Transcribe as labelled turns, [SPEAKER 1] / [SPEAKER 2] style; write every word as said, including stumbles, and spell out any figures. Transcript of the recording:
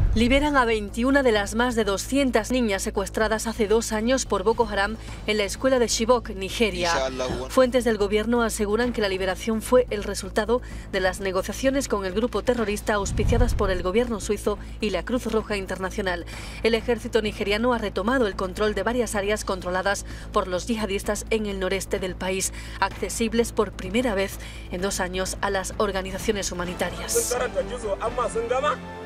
[SPEAKER 1] Liberan a veintiuna de las más de doscientas niñas secuestradas hace dos años por Boko Haram en la escuela de Chibok, Nigeria. Fuentes del gobierno aseguran que la liberación fue el resultado de las negociaciones con el grupo terrorista auspiciadas por el gobierno suizo y la Cruz Roja Internacional. El ejército nigeriano ha retomado el control de varias áreas controladas por los yihadistas en el noreste del país, accesibles por primera vez en dos años a las organizaciones humanitarias.